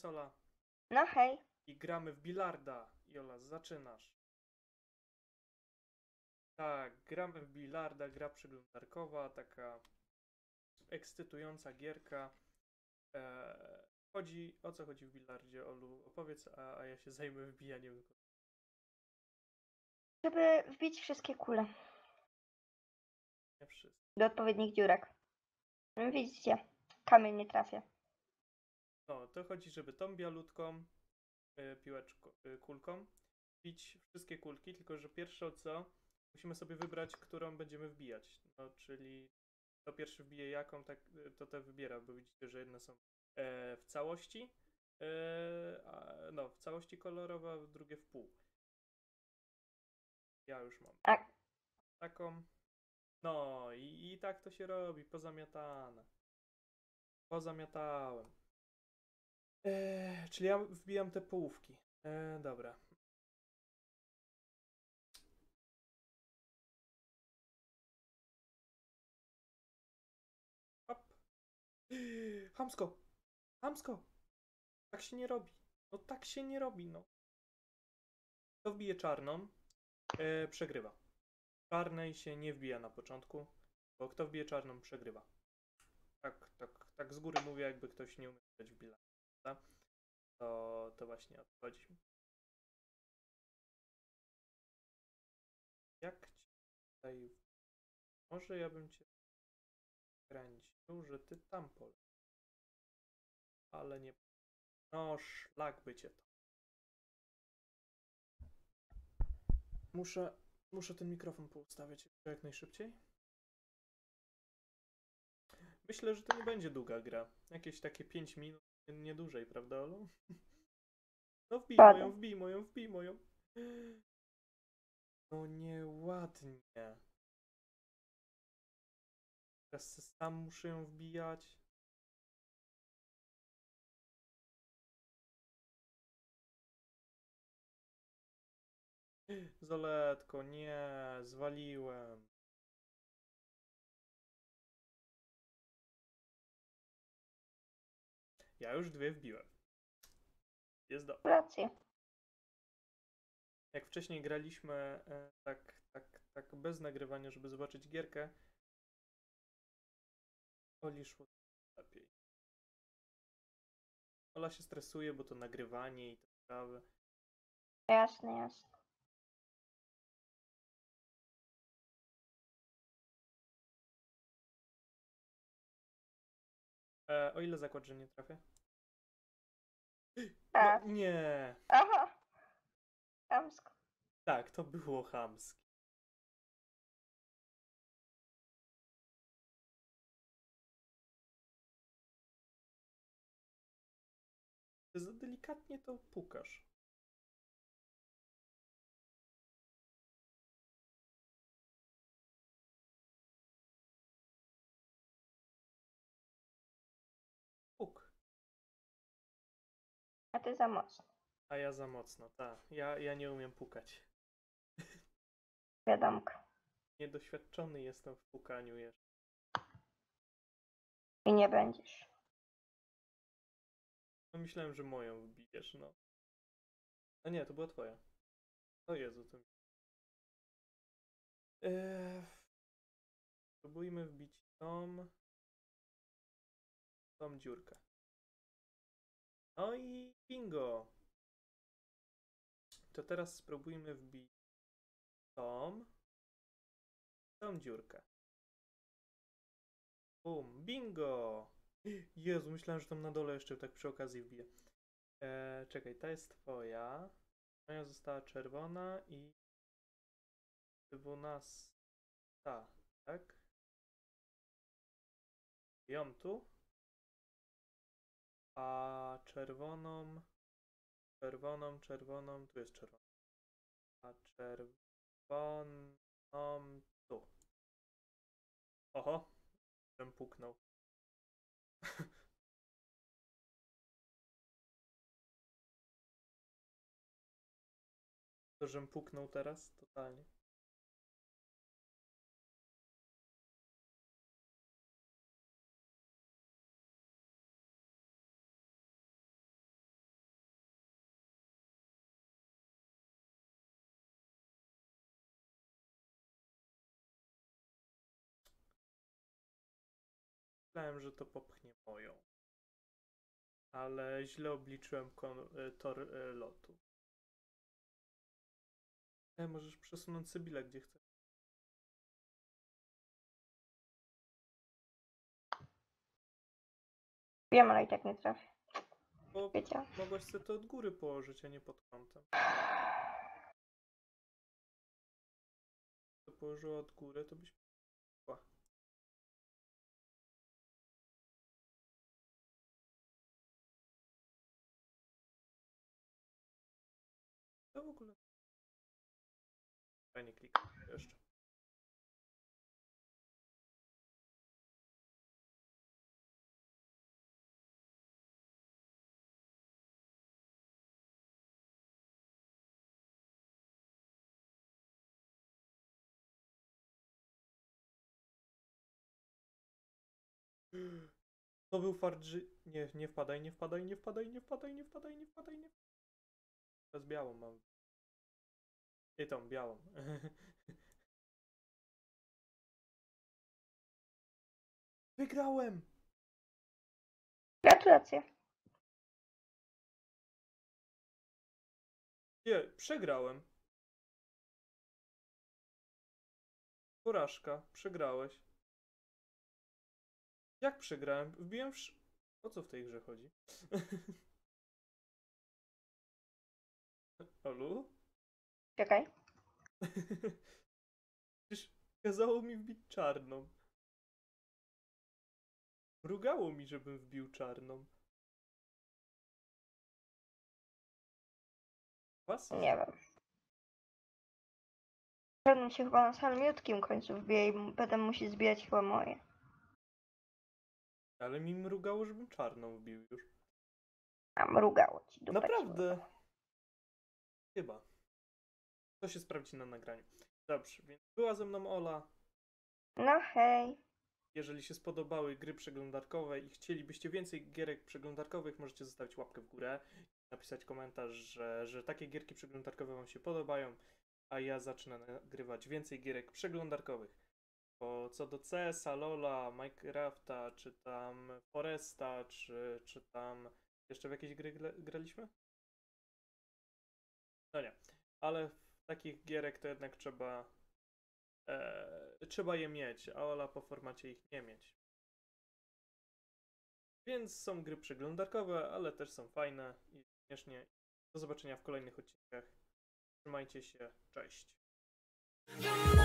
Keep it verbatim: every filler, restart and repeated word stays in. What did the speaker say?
Ola. No hej. I gramy w bilarda. Jola, zaczynasz. Tak, gramy w bilarda, gra przeglądarkowa, taka ekscytująca gierka. Eee, chodzi, o co chodzi w bilardzie, Olu? Opowiedz, a, a ja się zajmę wbijaniem. Żeby wbić wszystkie kule Nie wszystko. do odpowiednich dziurek. No widzicie, kamień nie trafia. No, to chodzi, żeby tą bialutką y, piłeczką, y, kulką wbić wszystkie kulki, tylko że pierwsze co, musimy sobie wybrać, którą będziemy wbijać. No, czyli kto pierwszy wbije jaką, tak, to te wybiera, bo widzicie, że jedne są e, w całości, e, a, no, w całości kolorowe, a drugie w pół. Ja już mam A taką. No i, i tak to się robi, pozamiatane. Pozamiatałem. E, czyli ja wbijam te połówki. E, dobra. Hop. Hamsko! Hamsko! Tak się nie robi. No tak się nie robi, no. Kto wbije czarną, e, przegrywa. Czarnej się nie wbija na początku, bo kto wbije czarną, przegrywa. Tak, tak, tak z góry mówię, jakby ktoś nie umiał grać w bilarda. To, to właśnie o to chodzi. Jak ci tutaj... Może ja bym cię kręcił, że ty tam polecisz. Ale nie... No, szlak by cię to. Muszę, muszę ten mikrofon poustawiać jak najszybciej. Myślę, że to nie będzie długa gra. Jakieś takie pięć minut, nie dłużej, prawda, Olu? No wbij Pada. moją, wbij moją, wbij moją. No nieładnie. Teraz sam muszę ją wbijać. Zoletko, nie, zwaliłem. Ja już dwie wbiłem. Jest dobrze. rację. Jak wcześniej graliśmy e, tak, tak, tak bez nagrywania, żeby zobaczyć gierkę, Oli szło lepiej. Ola się stresuje, bo to nagrywanie i te sprawy. Jasne, jasne. E, o ile zakład, że nie trafię? No Tak. nie. Aha. Chamsko. Tak, to było chamskie. Ty za delikatnie to pukasz. Puk. A ty za mocno. A ja za mocno, tak. Ja, ja nie umiem pukać. Wiadomko. Niedoświadczony jestem w pukaniu jeszcze. I nie będziesz. No myślałem, że moją wbijesz, no. A nie, to była twoja. O Jezu, to... Eee, spróbujmy wbić tą... tą dziurkę. No i bingo! To teraz spróbujmy wbić tą... tą dziurkę. Bum, bingo! Jezu, myślałem, że tam na dole jeszcze tak przy okazji wbiję. Eee, czekaj, ta jest twoja. Moja została czerwona i dwunasta, tak? Ją tu. A czerwoną, czerwoną, czerwoną, tu jest czerwona. A czerwoną tu. Oho, żem puknął. To, żem puknął teraz? Totalnie. Myślałem, że to popchnie moją. Ale źle obliczyłem kon- e, tor e, lotu. E, możesz przesunąć Sybilla gdzie chcesz. Wiem, ale i tak nie trafię. Bo Wiecie? mogłaś sobie to od góry położyć, a nie pod kątem. To położyła od góry, to byś... Ła. To w ogóle... Fajnie klikam jeszcze. To był fart, że... Nie, nie wpadaj, nie wpadaj, nie wpadaj, nie wpadaj, nie wpadaj, nie wpadaj, nie... Teraz białą mam. I tą, białą. Wygrałem! Gratulacje. Nie, przegrałem. Porażka, przegrałeś. Jak przegrałem? Wbiłem w... sz- O co w tej grze chodzi? Olu? Czekaj. Przecież kazało mi wbić czarną. Mrugało mi, żebym wbił czarną. Was? Nie wiem. Żaden się chyba na samym miutkim końcu wbije i m- potem musi zbijać chyba moje. Ale mi mrugało, żebym czarną wbił już. A mrugało ci dupę. ci Naprawdę. mrugało. Chyba. To się sprawdzi na nagraniu. Dobrze, więc była ze mną Ola. No hej. Jeżeli się spodobały gry przeglądarkowe i chcielibyście więcej gierek przeglądarkowych, możecie zostawić łapkę w górę, napisać komentarz, że, że takie gierki przeglądarkowe wam się podobają, a ja zacznę nagrywać więcej gierek przeglądarkowych. Bo co do C S a, Lola, Minecrafta, czy tam Foresta, czy, czy tam jeszcze w jakieś gry gra- graliśmy? No nie, ale w takich gierek to jednak trzeba e, trzeba je mieć, a Ola po formacie ich nie mieć. Więc są gry przeglądarkowe, ale też są fajne i śmiesznie. Do zobaczenia w kolejnych odcinkach. Trzymajcie się, cześć.